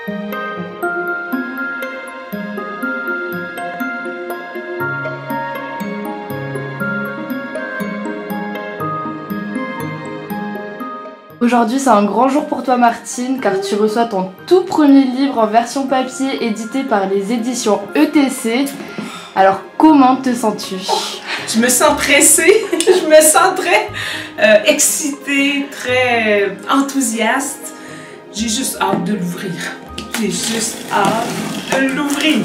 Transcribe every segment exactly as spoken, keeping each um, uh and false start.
Aujourd'hui, c'est un grand jour pour toi, Martine, car tu reçois ton tout premier livre en version papier édité par les éditions E T C. Alors, comment te sens-tu? Je me sens pressée, je me sens très euh, excitée, très enthousiaste. J'ai juste hâte de l'ouvrir. J'ai juste hâte de l'ouvrir.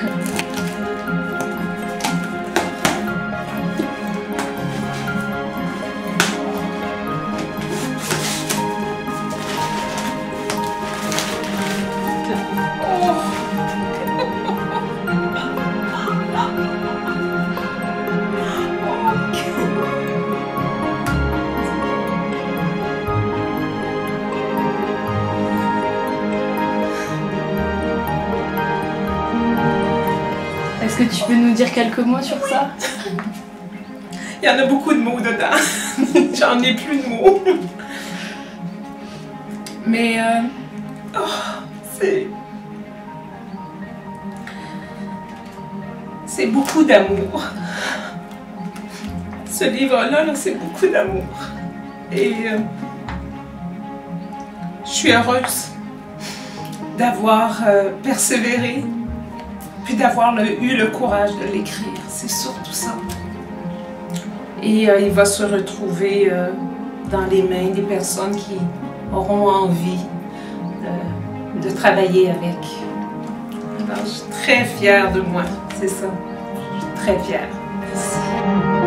Est-ce que tu peux nous dire quelques mots sur ça? Il y en a beaucoup de mots dedans. J'en ai plus de mots. Mais euh, oh, c'est... C'est beaucoup d'amour. Ce livre-là, -là, c'est beaucoup d'amour. Et euh, je suis heureuse d'avoir euh, persévéré, puis d'avoir eu le courage de l'écrire. C'est surtout ça. Et euh, il va se retrouver euh, dans les mains des personnes qui auront envie de, de travailler avec. Alors, je suis très fière de moi, c'est ça. Je suis très fière. Merci.